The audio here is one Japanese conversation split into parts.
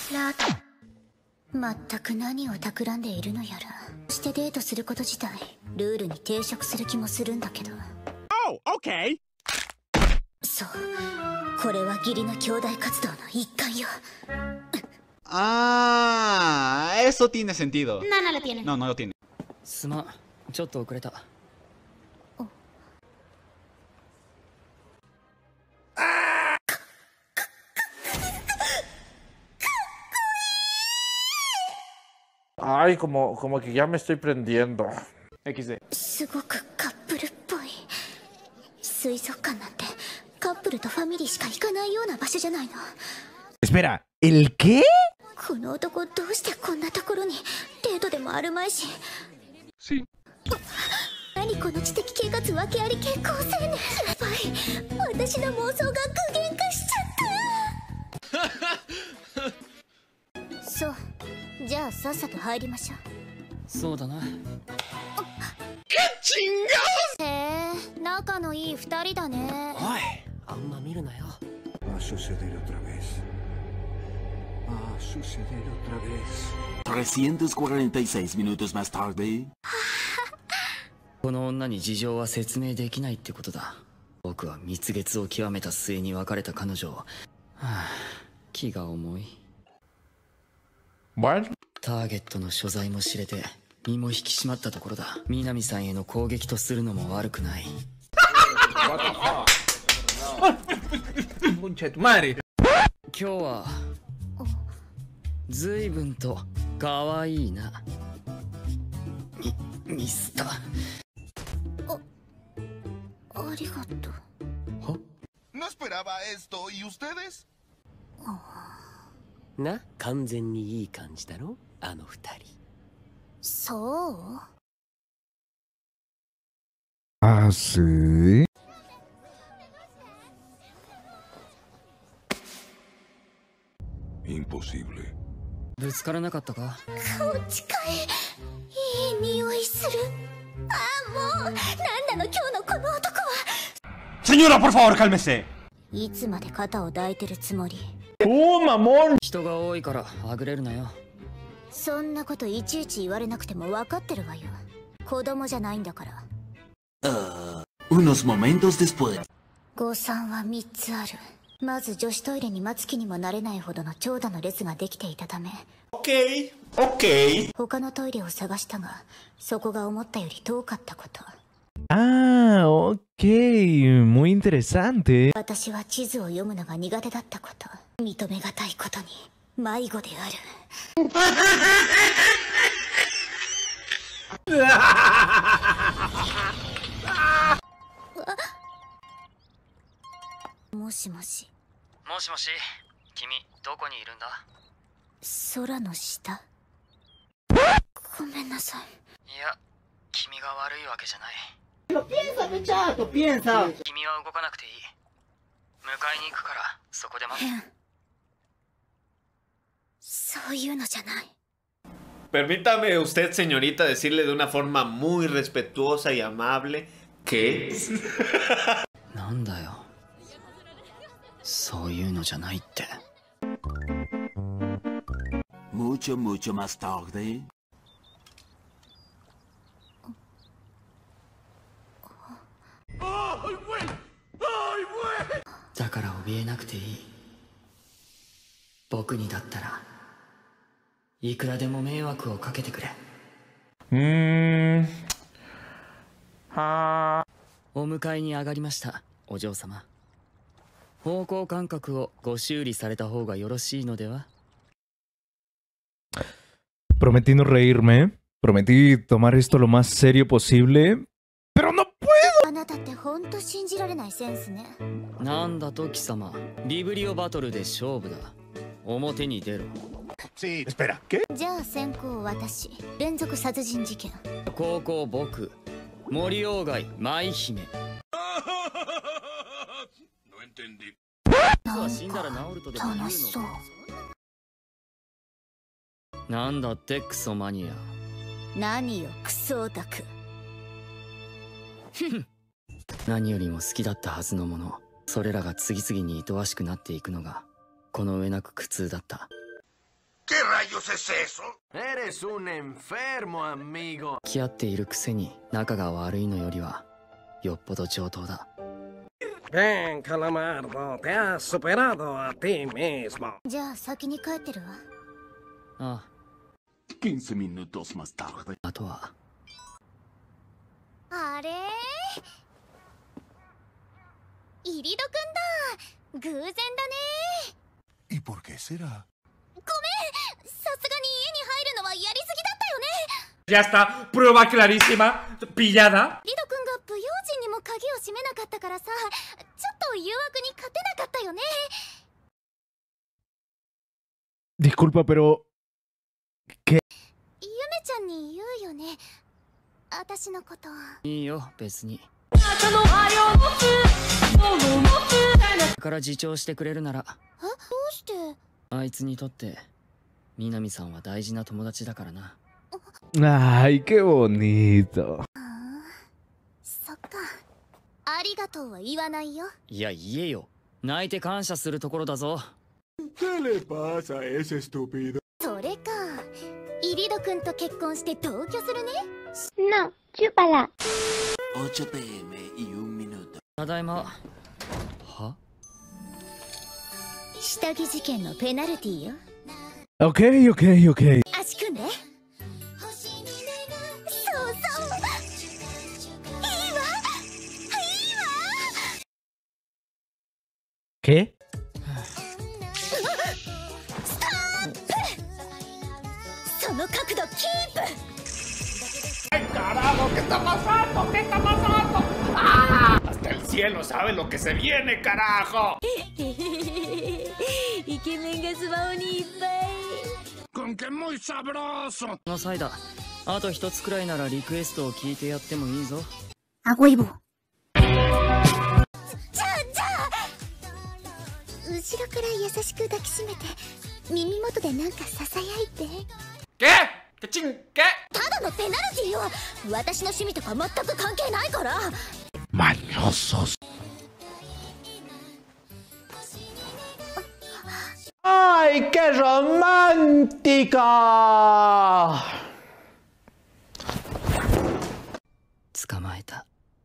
ラ全く何を企んでいるのやら。してデートすること自体ルールに抵触する気もするんだけど。 Oh, okay. そう、これは義理の兄弟活動の一環よ。 Ah, eso tiene sentido. No, no lo tiene. No, no lo tiene. すまん、ちょっと遅れた。 Ay, como que ya me estoy prendiendo. XD. すごくカップルっぽい。水族館なんてカップルとファミリーしか行かないような場所じゃないの。 Espera, ¿el qué? この男どうしてこんなところに。デートでもあるまいし。 Sí. 何この知的啓発訳あり健康青年。やばい、私の妄想が具現化しちゃった。そう、じゃあさっさと入りましょう。 そうだな。 へえ、仲のいい二人だね。 おい、あんま見るなよ。 Va a suceder otra vez. Va a suceder otra vez. 346 minutos más tarde. この女に事情は説明できないってことだ。僕は蜜月を極めた末に別れた彼女を、気が重い。 Bueno. ターゲットの所在も知れて身も引き締まったところだ。南さんへの攻撃とするのも悪くない。今日は随分と可愛いな、ミスター。 ありがとう。 No esperaba esto, ¿y ustedes? な、完全にいい感じだろ、あの二人。 そう。 Ah, sí. Imposible. ぶつからなかったか。 顔近い。いい匂いする。ああ、もうなんなの今日のこの男は。 Señora, por favor, cálmese. いつまで肩を抱いてるつもり。 人が多いからあぐれるなよ。 そんなこといちいち言われなくても分かってるわよ。子供じゃないんだから。 Unos momentos después. 誤算は3つある。まず女子トイレに待つ気にもなれないほどの長蛇の列ができていたため。 Ok, ok. 他のトイレを探したが、そこが思ったより遠かったこと。 Ah, ok. Muy interesante. 私は地図を読むのが苦手だったこと。認めがたいことに迷子である。もしもし。 もしもし、君どこにいるんだ。 空の下。ごめんなさい。 いや、君が悪いわけじゃない。 Piensa, piensa. 君は動かなくていい。迎えに行くからそこで待って。 そういうのじゃない。 Permítame usted, señorita, decirle de una forma muy respetuosa y amable que... なんだよ、そういうのじゃないって。 Mucho, mucho más tarde. だから怯えなくていい。僕にだったらいくらでも迷惑をかけてくれ。お迎えに上がりました、お嬢様。方向感覚をご修理された方がよろしいのでは。 Prometí no reírme. Prometí tomar esto lo más serio posible. Pero no puedo. あなたってほんと信じられないセンスね。 なんだと貴様、ビブリオバトルで勝負だ。表に出ろ。 Sí, espera, ¿qué? じゃあ先行私。連続殺人事件。 高校僕、森鴎外舞姫。 No entendí. 死んだら治るとでも言うのか。 楽しそう。 なんだってクソマニア。 何よクソオタク。 何よりも好きだったはずのもの、それらが次々に愛おしくなっていくのがこの上なく苦痛だった。 ¿Qué rayos es eso? Eres un enfermo, amigo. 付き合っているくせに仲が悪いのよりはよっぽど上等だ。 Bien, Calamardo, te has superado a ti mismo. じゃあ先に帰ってるわ。 あ 15 minutos más tarde. あとはあれイリドくんだ。偶然だね。 ¿Y por qué será? ごめん、さすがに家に入るのはやりすぎだったよね。 Ya está, prueba clarísima, pillada. リドくんが不用心にも鍵を閉めなかったからさ、ちょっと誘惑に勝てなかったよね。 Disculpa, pero... ゆめちゃんに言うよね、私のこと。 いいよ別に。だから自重してくれるなら。 どうして？ あいつにとって南さんは大事な友達だからな。 Ay, qué bonito. そっか。ありがとうは言わないよ。 いや言えよ。泣いて感謝するところだぞ。 ¿Qué le pasa a ese estúpido? それか。イリドくんと結婚して同居するね。 No, chúpala. 8 PM y 1 minuto. ただいま。は？ 下着事件のペナルティーよ。 Ok, ok, ok. 足組んで。そうそう。いいわ。いいわ。 ¿Qué? ストップ。その角度キープ。 ¡Carajo! ¿Qué está pasando? ¿Qué está pasando? ¡Ah! Hasta el cielo sabe lo que se viene, carajo. イケメンがスマホにいっぱい。 ¡Con que muy sabroso! この際だ。あと一つくらいならリクエストを聞いてやってもいいぞ。 あごいぼ。じゃあ後ろから優しく抱きしめて耳元でなんかささやいて。 ¿Qué? ¿Qué ching? ¿Qué? ただのペナルティーよ。私の趣味とか全く関係ないから。 Mañosos. ¡Ay, qué romántica! 捕まえた。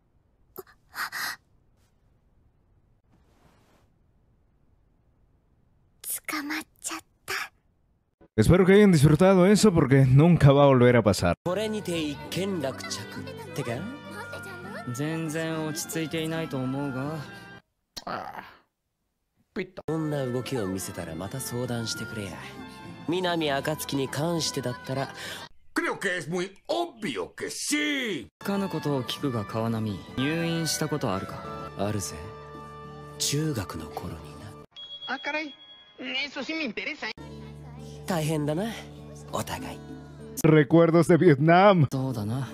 捕まっちゃった。 Espero que hayan disfrutado eso porque nunca va a volver a pasar. これにて一件落着ってか。 全然落ち着いていないと思うが。 こんな動きを見せたらまた相談してくれや。南暁に関してだったら。 Creo que es muy obvio que sí. かぬことを聞くが川波、入院したことあるか？ あるぜ。中学の頃にな。 あ、caray. Eso sí me interesa. 大変だな、お互い。 Recuerdos de Vietnam. そうだな。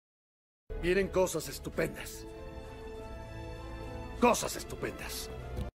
Vienen cosas estupendas. Cosas estupendas.